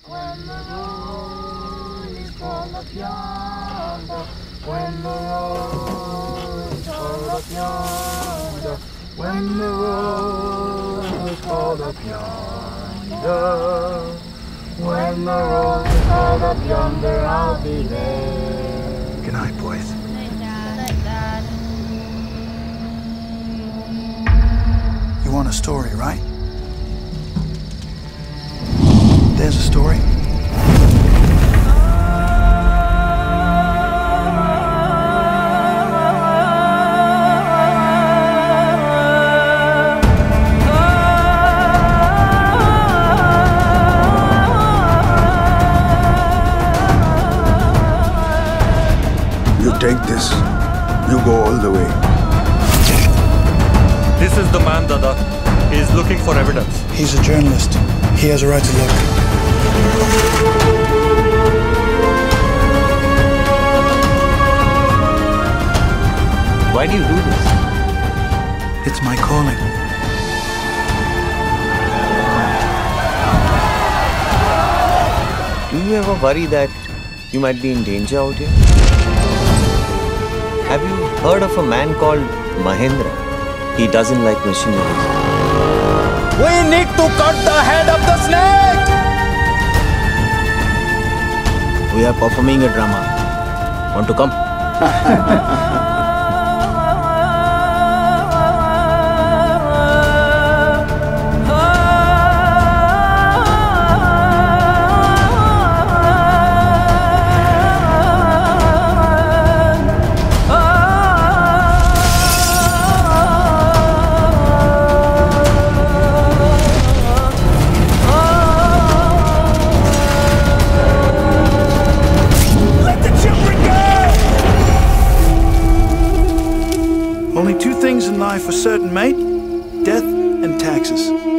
When the road is called up yonder, when the road is called up yonder, when the road is called up yonder, when the road is called up yonder, I'll be there. Good night, boys. Good night, Dad. You want a story, right? There's a story. You take this, you go all the way. This is the man, Dada. He is looking for evidence. He's a journalist. He has a right to look. Why do you do this? It's my calling. Do you ever worry that you might be in danger out here? Have you heard of a man called Mahendra? He doesn't like machineries. We need to cut the head of the snake! We are performing a drama. Want to come? Only two things in life are certain, mate. Death and taxes.